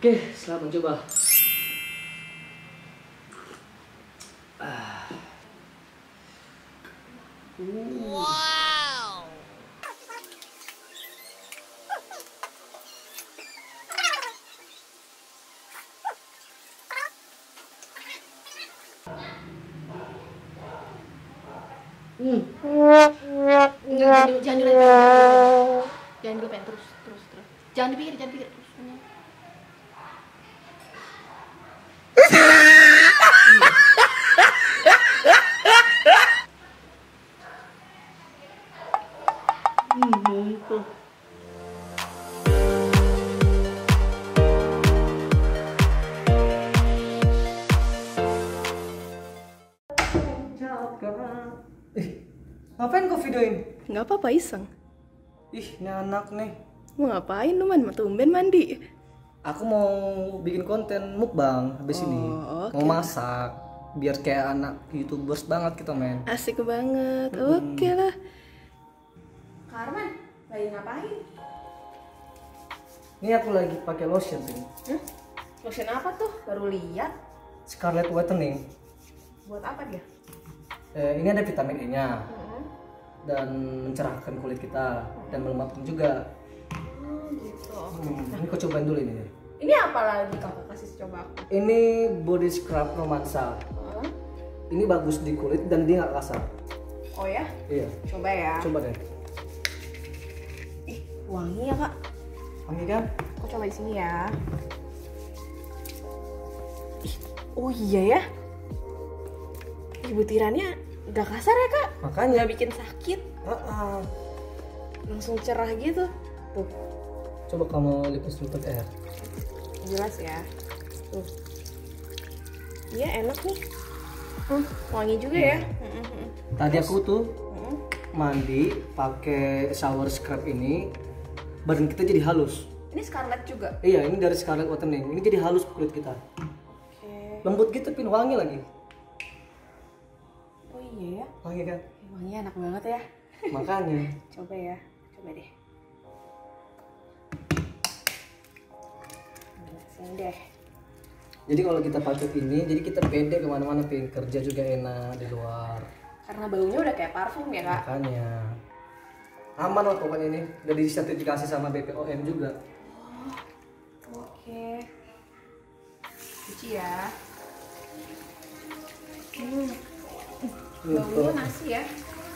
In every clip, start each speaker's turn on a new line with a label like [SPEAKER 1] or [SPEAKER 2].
[SPEAKER 1] Oke, selamat mencoba.
[SPEAKER 2] Wow.
[SPEAKER 3] Jangan dilepas. Jangan dilepas terus. Jangan dipikir terus.
[SPEAKER 1] Ngapain kau videoin?
[SPEAKER 3] Nggak apa-apa, iseng.
[SPEAKER 1] Ini anak nih.
[SPEAKER 3] Mau ngapain lu, Man? Tumben mandi.
[SPEAKER 1] Aku mau bikin konten mukbang habis ini.
[SPEAKER 3] oke.
[SPEAKER 1] Mau masak. Biar kayak anak YouTubers banget kita, men.
[SPEAKER 3] Asik banget. Oke lah. Karman, lagi ngapain?
[SPEAKER 1] Ini aku lagi pakai lotion sih.
[SPEAKER 3] Lotion apa tuh? Baru lihat.
[SPEAKER 1] Scarlet Whitening.
[SPEAKER 3] Buat apa dia?
[SPEAKER 1] Ini ada vitamin E-nya dan mencerahkan kulit kita dan melembabkan juga.
[SPEAKER 3] Gitu.
[SPEAKER 1] Ini kau cobain dulu ini.
[SPEAKER 3] Ini apa lagi kakak kasih coba aku?
[SPEAKER 1] Ini body scrub romansa. Ini bagus di kulit dan dia nggak kasar.
[SPEAKER 3] Oh ya?
[SPEAKER 1] Iya.
[SPEAKER 3] Coba ya.
[SPEAKER 1] Coba deh.
[SPEAKER 3] Wangi ya kak?
[SPEAKER 1] Wangi kan?
[SPEAKER 3] Aku coba di sini ya. Oh iya ya? Butirannya gak kasar ya kak?
[SPEAKER 1] Makanya.
[SPEAKER 3] Gak bikin sakit. Langsung cerah gitu. Tuh.
[SPEAKER 1] Coba kamu lipus air.
[SPEAKER 3] Jelas ya. Tuh. Iya enak nih. Wangi juga ya.
[SPEAKER 1] Tadi aku tuh mandi pakai shower scrub ini, badan kita jadi halus.
[SPEAKER 3] Ini Scarlett juga.
[SPEAKER 1] Iya, ini dari Scarlet Whitening. Ini jadi halus kulit kita.
[SPEAKER 3] Oke.
[SPEAKER 1] Lembut gitu, pin wangi lagi.
[SPEAKER 3] Oh iya ya.
[SPEAKER 1] Wangi kan?
[SPEAKER 3] Wanginya enak banget ya.
[SPEAKER 1] Makanya.
[SPEAKER 3] Coba ya. Coba deh. Sini deh.
[SPEAKER 1] Jadi kalau kita pakai ini, jadi kita pede kemana-mana, pin kerja juga enak di luar.
[SPEAKER 3] Karena baunya udah kayak parfum ya kak.
[SPEAKER 1] Makanya aman lah pokoknya ini. Udah disertifikasi sama BPOM juga.
[SPEAKER 3] Oke. Cuci ya. Baunya nasi ya.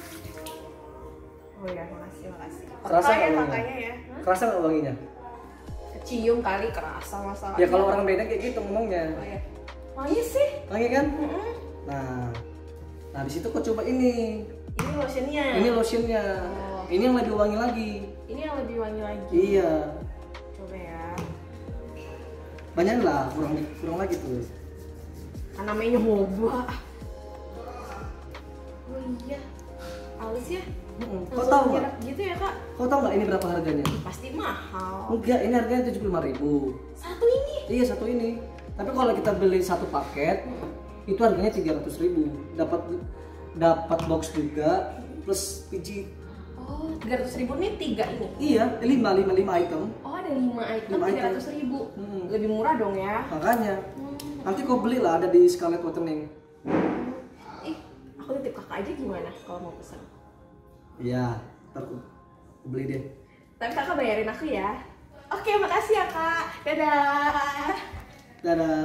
[SPEAKER 3] Oh ya, makasih.
[SPEAKER 1] Kerasa nggak wanginya?
[SPEAKER 3] Makanya ya.
[SPEAKER 1] Kerasa nggak wanginya?
[SPEAKER 3] Kecium kali, kerasa masalahnya.
[SPEAKER 1] Ya kalau orang beda kayak gitu ngomongnya.
[SPEAKER 3] Oh ya. Wangi sih.
[SPEAKER 1] Wangi kan? Nah di situ kok coba ini.
[SPEAKER 3] Ini lotionnya.
[SPEAKER 1] Ini lotionnya. Ini yang lebih wangi lagi.
[SPEAKER 3] Ini yang lebih wangi lagi.
[SPEAKER 1] Iya.
[SPEAKER 3] Coba ya.
[SPEAKER 1] Banyak lah, kurang lagi tuh.
[SPEAKER 3] Kan namanya nyoba. Oh iya. Halus ya.
[SPEAKER 1] Kau tahu nggak?
[SPEAKER 3] Nyerap gitu ya kak?
[SPEAKER 1] Kau tahu nggak ini berapa harganya?
[SPEAKER 3] Pasti mahal.
[SPEAKER 1] Enggak, ini harganya 75.000.
[SPEAKER 3] Satu ini.
[SPEAKER 1] Iya, satu ini. Tapi kalau kita beli satu paket, itu harganya 300.000. Dapat box juga plus pijit.
[SPEAKER 3] Oh, 300.000 nih 3 ini.
[SPEAKER 1] Iya, 5 item.
[SPEAKER 3] Oh, ada 5 item
[SPEAKER 1] 5 item.
[SPEAKER 3] 300.000. Lebih murah dong ya.
[SPEAKER 1] Makanya. Nanti kau belilah, ada di Scarlet Whitening.
[SPEAKER 3] Aku titip kakak aja gimana kalau mau pesan?
[SPEAKER 1] Iya, ntar aku beli deh.
[SPEAKER 3] Tapi kakak bayarin aku ya. Oke, makasih ya kak. Dadah.
[SPEAKER 1] Dadah.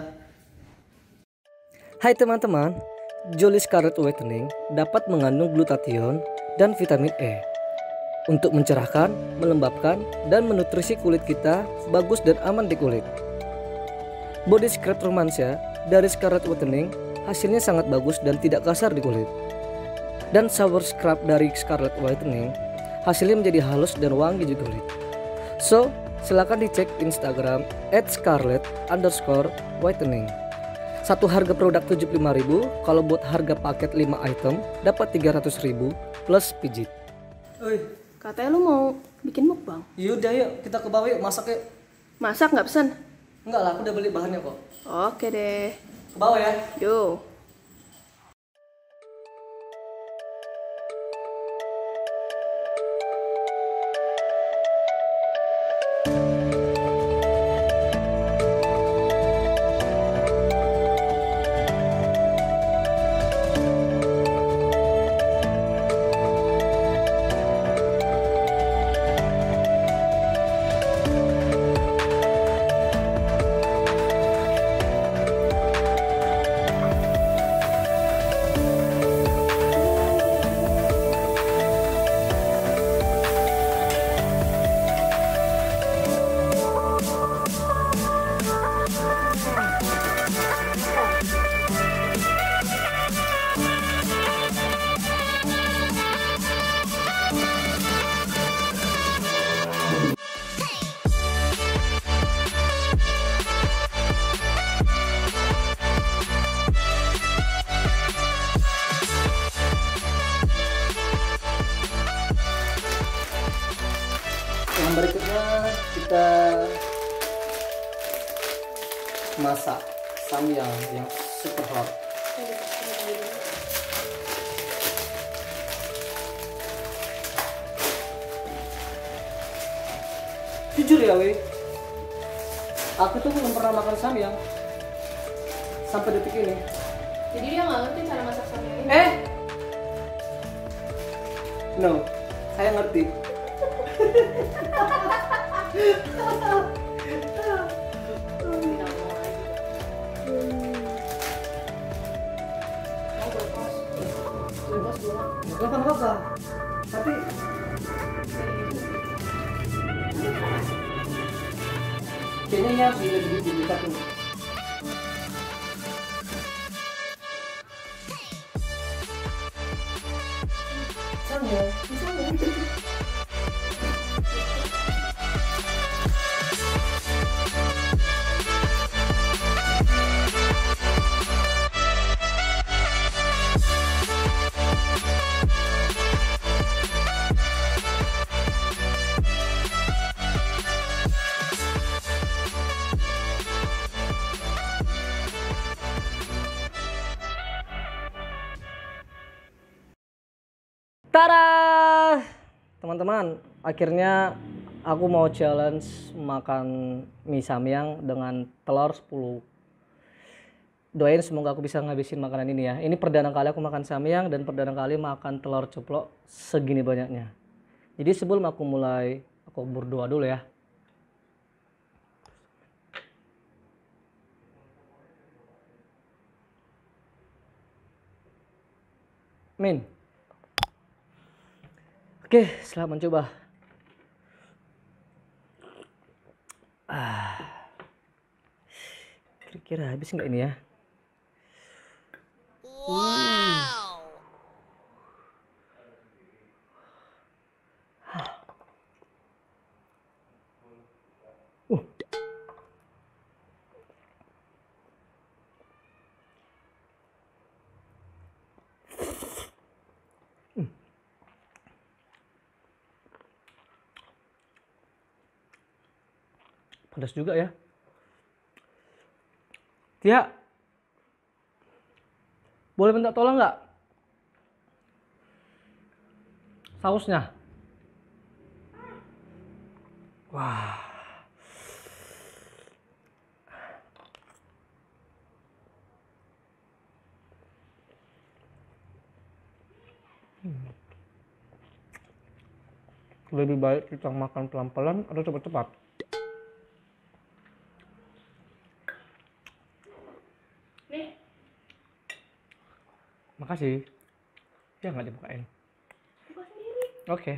[SPEAKER 1] Hai teman-teman, Jolly Scarlet Whitening dapat mengandung glutathione dan vitamin E untuk mencerahkan, melembabkan, dan menutrisi kulit kita bagus dan aman di kulit. Body Scrub Romansa dari Scarlet Whitening hasilnya sangat bagus dan tidak kasar di kulit. Dan Shower Scrub dari Scarlet Whitening hasilnya menjadi halus dan wangi di kulit. So, silakan dicek Instagram @scarlet_whitening. Satu harga produk 75.000, kalau buat harga paket 5 item dapat 300.000 plus pijit.
[SPEAKER 3] Katanya lu mau bikin mukbang?
[SPEAKER 1] Yaudah yuk, kita ke bawah yuk, masak yuk.
[SPEAKER 3] Masak nggak pesen?
[SPEAKER 1] Enggak lah, aku udah beli bahannya kok.
[SPEAKER 3] Oke deh.
[SPEAKER 1] Ke bawah ya.
[SPEAKER 3] Yuk.
[SPEAKER 1] masak samyang yang super hot. Jujur ya weh, aku tuh belum pernah makan samyang sampai detik ini.
[SPEAKER 3] Jadi dia nggak ngerti cara masak samyang ini.
[SPEAKER 1] No, saya ngerti. Bukan apa-apa, tapi kayaknya ya lebih satu. Tada! Teman-teman, akhirnya aku mau challenge makan mie samyang dengan telur 10. Doain semoga aku bisa ngabisin makanan ini ya. Ini perdana kali aku makan samyang dan perdana kali makan telur ceplok segini banyaknya. Jadi sebelum aku mulai, aku berdoa dulu ya. Min. Oke, selamat mencoba. Kira-kira habis nggak ini ya? Wow. Pedas juga ya. Tia, boleh minta tolong nggak? Sausnya. Wah. Lebih baik kita makan pelan-pelan atau cepat-cepat?
[SPEAKER 3] Nih,
[SPEAKER 1] Makasih. Ya nggak dibukain.
[SPEAKER 3] buka sendiri.
[SPEAKER 1] Oke.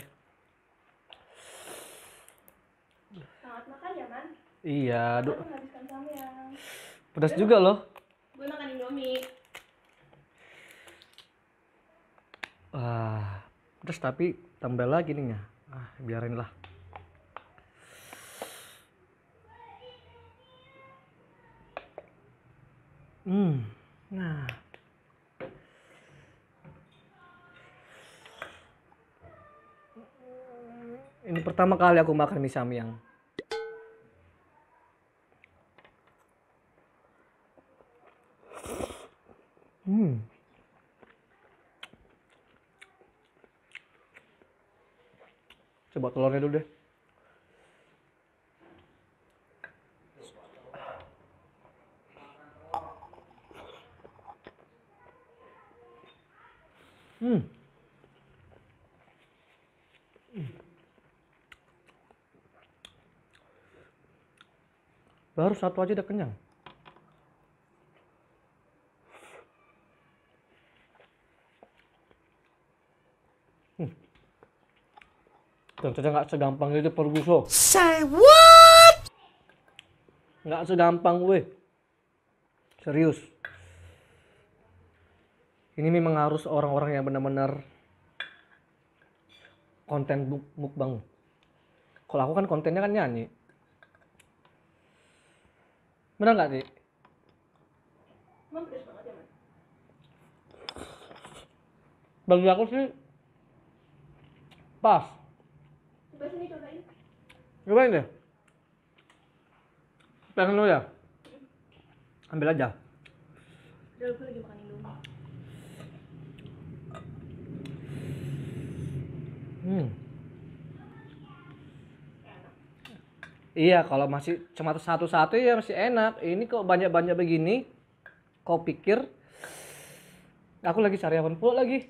[SPEAKER 3] Sangat makan ya, Man?
[SPEAKER 1] Iya,
[SPEAKER 3] Aku menghabiskan samyang.
[SPEAKER 1] pedas juga loh.
[SPEAKER 3] Gue makan Indomie.
[SPEAKER 1] Wah, pedas tapi tambah lagi nih ya. Biarin lah. Nah. Ini pertama kali aku makan mie samyang. Coba telurnya dulu deh. Baru satu aja udah kenyang. Ternyata nggak segampang itu Ferguson.
[SPEAKER 2] Say what?
[SPEAKER 1] Nggak segampang weh. Serius. Ini memang harus orang-orang yang benar-benar konten mukbang. Kalau aku kan kontennya kan nyanyi. Benar nggak sih?
[SPEAKER 3] Emang pedes banget ya, Man?
[SPEAKER 1] Bagi aku sih pas.
[SPEAKER 3] Coba sini, cobain.
[SPEAKER 1] Cobain deh. Pengen lo ya? Ambil aja.
[SPEAKER 3] Udah gue lagi makan Indomie.
[SPEAKER 1] Iya, kalau masih cuma satu-satu ya masih enak. Ini kok banyak-banyak begini. Kau pikir aku lagi cari apaan pula lagi?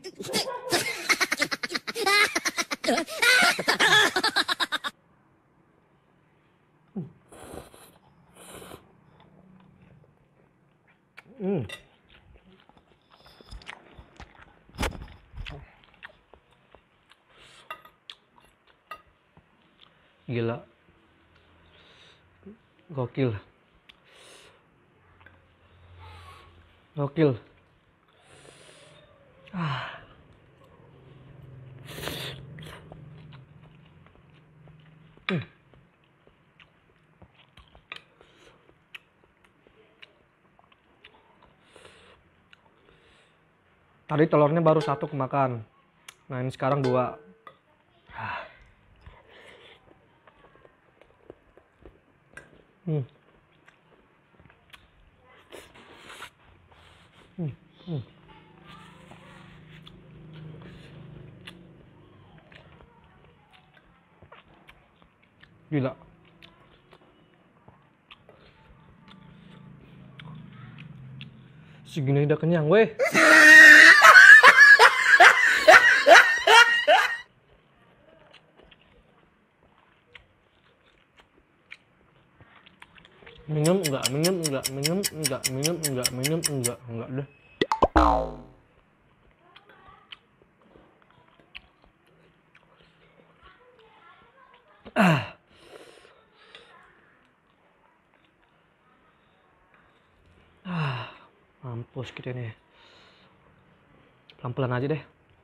[SPEAKER 1] Gila. Gokil. Gokil. Tadi telurnya baru satu kemakan. Nah ini sekarang dua. Gila. Segini udah kenyang weh. Minum enggak deh. Mampus kita nih. Pelan-pelan aja deh.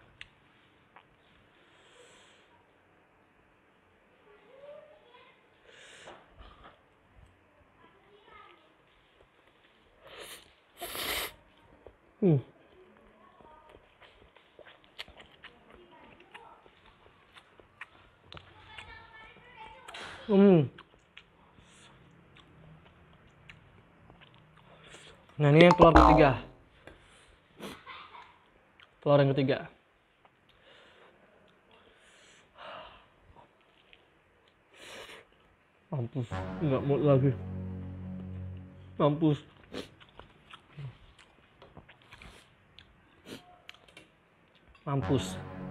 [SPEAKER 1] Nah ini yang telur ketiga. Telur yang ketiga. Mampus, nggak mau lagi. Mampus. Mampus.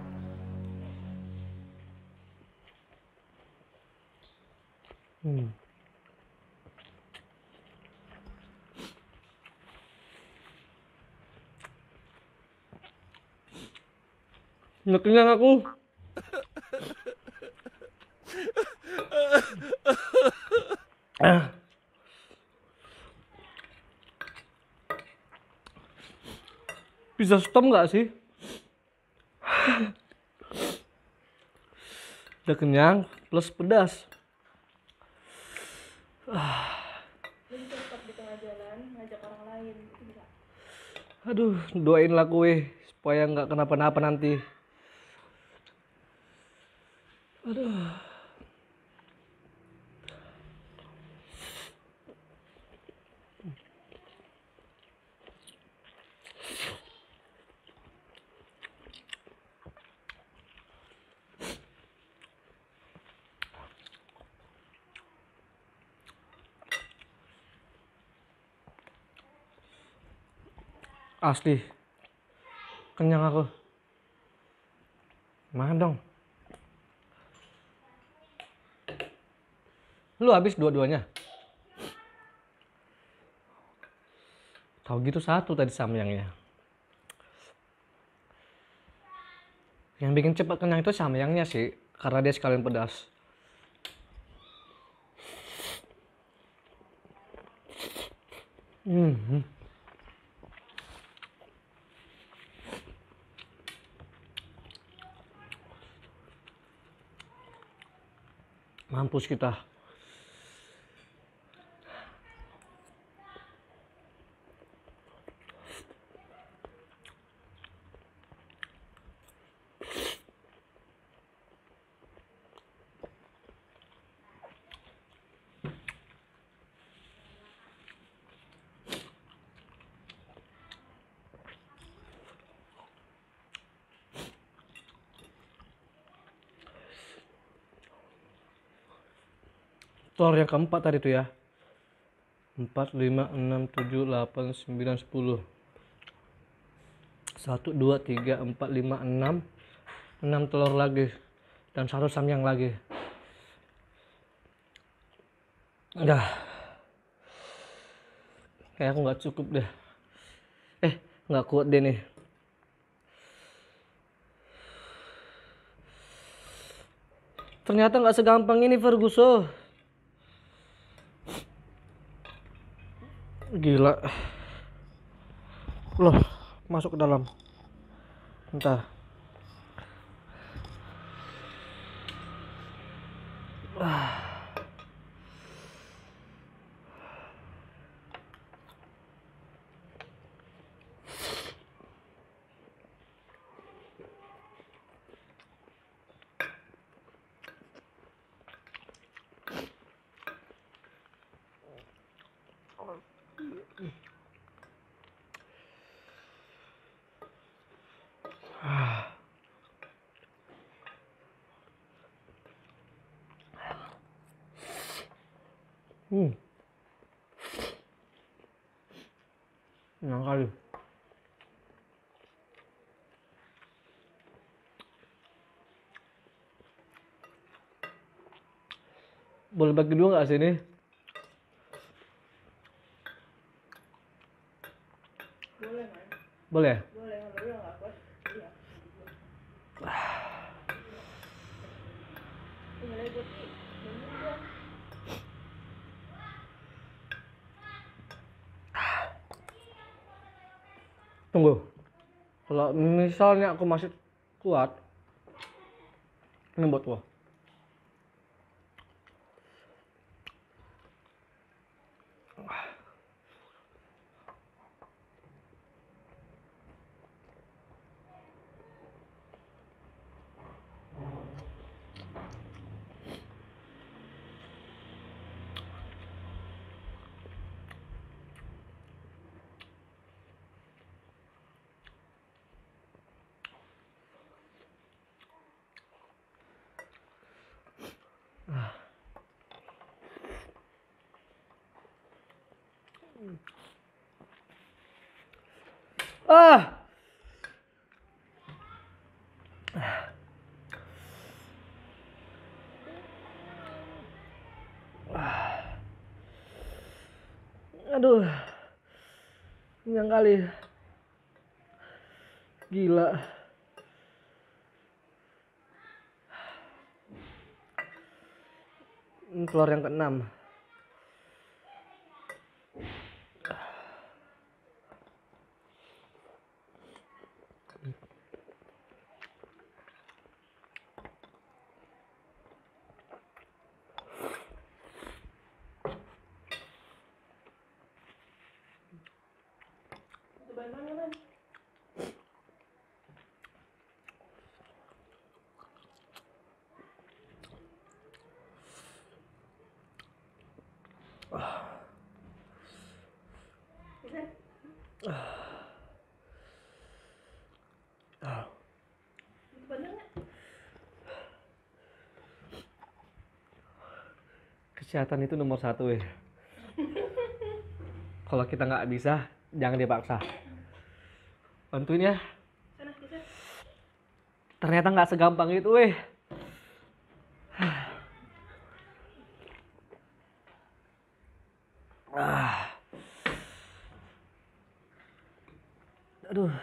[SPEAKER 1] Nggak kenyang aku. Bisa stop nggak sih? Udah kenyang plus pedas.
[SPEAKER 3] Lu bisa stop di tengah jalan, ngajak orang lain, itu bisa.
[SPEAKER 1] Aduh, doainlah gue supaya nggak kenapa-napa nanti. Aduh. Asli. Kenyang aku. Mana dong? Lu habis dua-duanya? Tahu gitu satu tadi samyangnya. Yang bikin cepat kenyang itu samyangnya sih, karena dia sekalian pedas. Mampus kita. Telur yang keempat tadi tuh ya. 4, 5, 6, 7, 8, 9, 10. 1, 2, 3, 4, 5, 6. 6 telur lagi. Dan 1 samyang lagi. Udah. Kayak aku nggak cukup deh. Nggak kuat deh nih. Ternyata nggak segampang ini Ferguson. Gila. Loh, masuk ke dalam. Bentar. Enak kali. Boleh bagi dua nggak sih ini?
[SPEAKER 2] Boleh, Man.
[SPEAKER 1] Boleh.
[SPEAKER 2] Boleh, kalau lu nggak kuat. Iya. Boleh gue sih. Bangun dong.
[SPEAKER 1] Tunggu. Kalau misalnya aku masih kuat, ini buat gua. Ah! Aduh. Kenyang kali. Gila. Ini telur yang keenam.
[SPEAKER 2] Itu bahan mana, Man? Bisa? Itu bener nggak?
[SPEAKER 1] Kesehatan itu nomor 1 ya. Kalau kita nggak bisa, jangan dipaksa. Bantuin ya.
[SPEAKER 2] Sana, bisa?
[SPEAKER 1] Ternyata nggak segampang itu, weh. Aduh.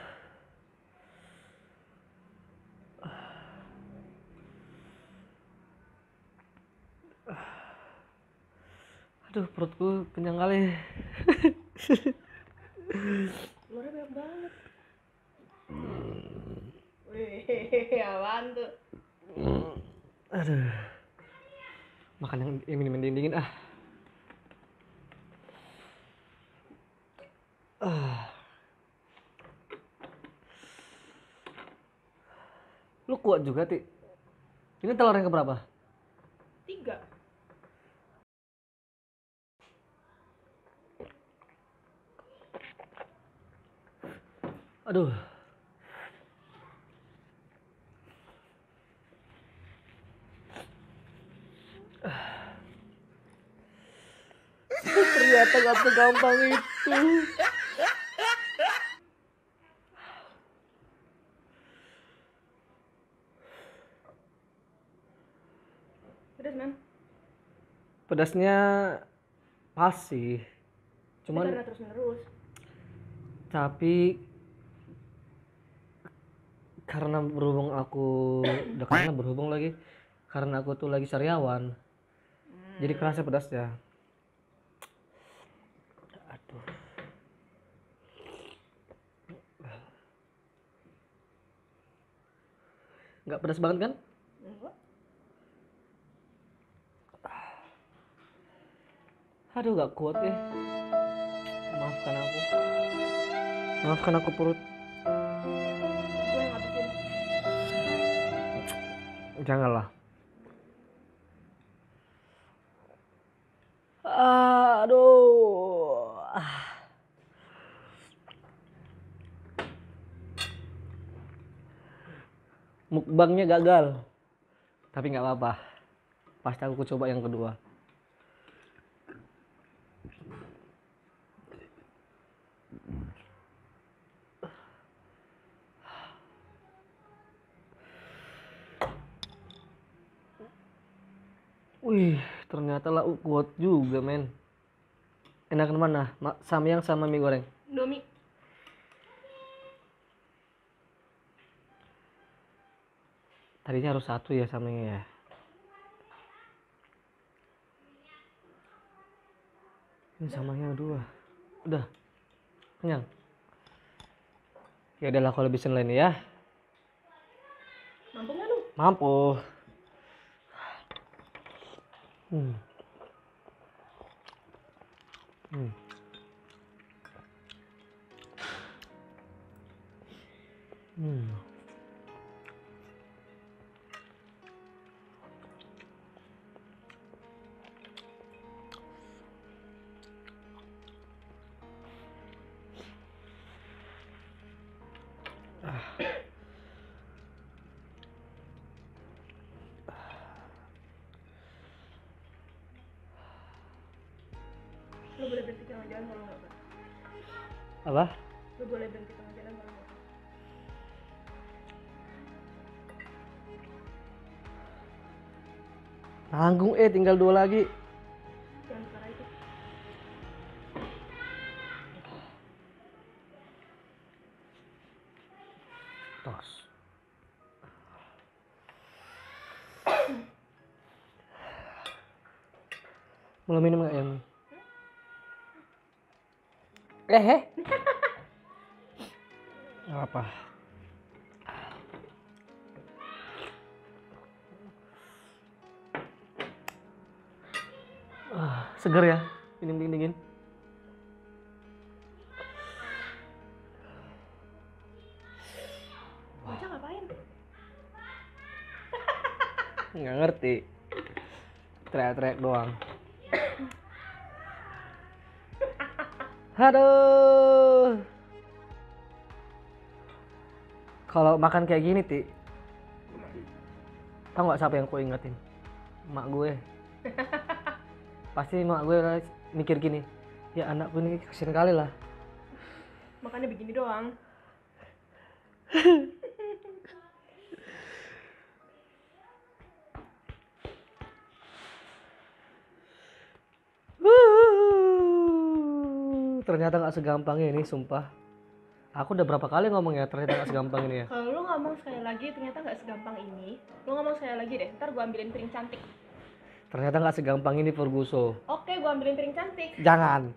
[SPEAKER 1] Aduh, perutku kenyang kali.
[SPEAKER 2] Telurnya banyak banget. Wih, apaan tuh?
[SPEAKER 1] Aduh. Makan yang minum dingin ah. Lu kuat juga, Ti. Ini telur yang keberapa?
[SPEAKER 2] 3.
[SPEAKER 1] Aduh. nggak segampang itu.
[SPEAKER 2] Pedas men.
[SPEAKER 1] Pedasnya pas sih.
[SPEAKER 2] Cuman
[SPEAKER 1] Cuman
[SPEAKER 2] karena terus menerus.
[SPEAKER 1] tapi karena berhubung aku karena berhubung lagi karena aku tuh lagi sariawan. Jadi kerasa pedasnya. Aduh. Nggak pedas banget kan?
[SPEAKER 2] Enggak.
[SPEAKER 1] Aduh, gak kuat deh. Maafkan aku. Maafkan aku perut.
[SPEAKER 2] Gue yang ngabisin.
[SPEAKER 1] Janganlah. Aduh. Mukbangnya gagal. Tapi nggak apa-apa. Pasti aku coba yang kedua. Wih, ternyata lah kuat juga, men. Enakan mana? Samyang sama mie goreng?
[SPEAKER 2] Indomie.
[SPEAKER 1] Tadinya harus satu ya samyangnya ya. Ini samyangnya dua. Udah. Kenyang. Ya udahlah kalau bisa lain ya.
[SPEAKER 2] Mampu nggak lu?
[SPEAKER 1] Mampu. Hmm. Hmm. Hmm.
[SPEAKER 2] Lu boleh berhenti tengah jalan kalau nggak apa.
[SPEAKER 1] Apa?
[SPEAKER 2] Lu boleh berhenti tengah jalan kalau nggak apa.
[SPEAKER 1] Nanggung tinggal dua lagi.
[SPEAKER 2] Jangan sekarang itu.
[SPEAKER 1] Tos. Mau minum nggak yang? Nggak apa. Seger ya, minum dingin-dingin.
[SPEAKER 2] Bocah ngapain?
[SPEAKER 1] Nggak ngerti. Teriak-teriak doang. Aduh. Kalau makan kayak gini, tau nggak siapa yang ku ingetin? Mak gue. Pasti mak gue mikir gini, ya anakku ini kasihan kali lah.
[SPEAKER 2] Makannya begini doang.
[SPEAKER 1] Ternyata nggak segampang ini, sumpah. Aku udah berapa kali ngomong ya, ternyata nggak segampang ini ya.
[SPEAKER 2] Kalau lu ngomong sekali lagi ternyata nggak segampang ini, lu ngomong sekali lagi deh. Ntar gua ambilin piring cantik.
[SPEAKER 1] Ternyata nggak segampang ini, Ferguso.
[SPEAKER 2] Oke, gua ambilin piring cantik.
[SPEAKER 1] Jangan.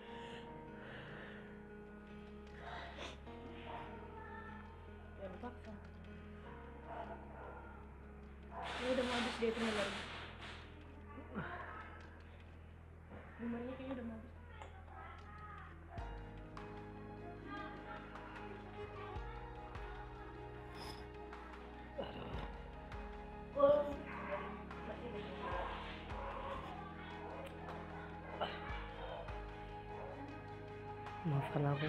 [SPEAKER 2] Jangan paksa. Ini udah mau habis dia itu nomor. Nomornya kayaknya udah mau habis. Oh.
[SPEAKER 1] Maafkan aku.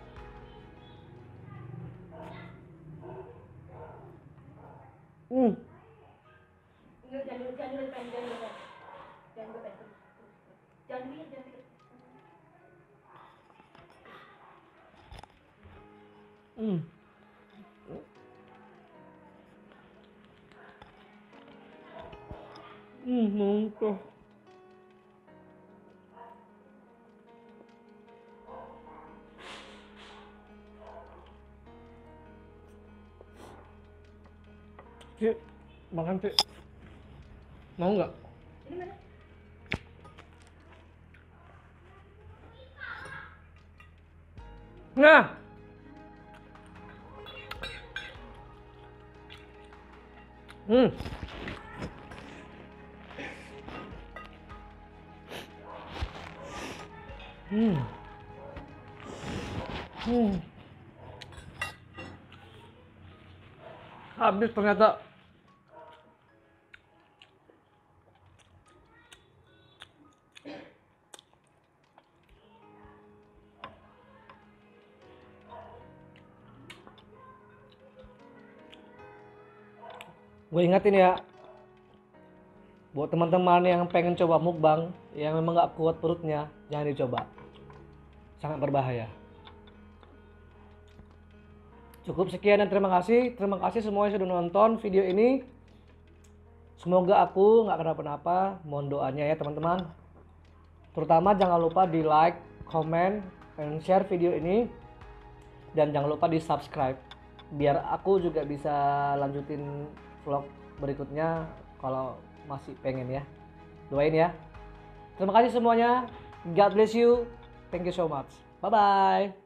[SPEAKER 2] Jangan dulu, jangan dulu, jangan dulu, jangan dulu, jangan dulu, jangan dulu, jangan dulu.
[SPEAKER 1] Muntah. Cik, makan Cik. Mau nggak?
[SPEAKER 2] Ini mana?
[SPEAKER 1] Nah. Hmm. Hmm. Hmm. Habis ternyata. Gue ingetin ya, buat teman-teman yang pengen coba mukbang, yang memang gak kuat perutnya, jangan dicoba. Sangat berbahaya. Cukup sekian dan terima kasih. Terima kasih semuanya sudah nonton video ini. Semoga aku gak kenapa-napa. Mohon doanya ya teman-teman. Terutama jangan lupa di like, comment, dan share video ini. Dan jangan lupa di subscribe. Biar aku juga bisa lanjutin vlog berikutnya kalau masih pengen ya. Doain ya. Terima kasih semuanya. God bless you. Thank you so much. Bye bye.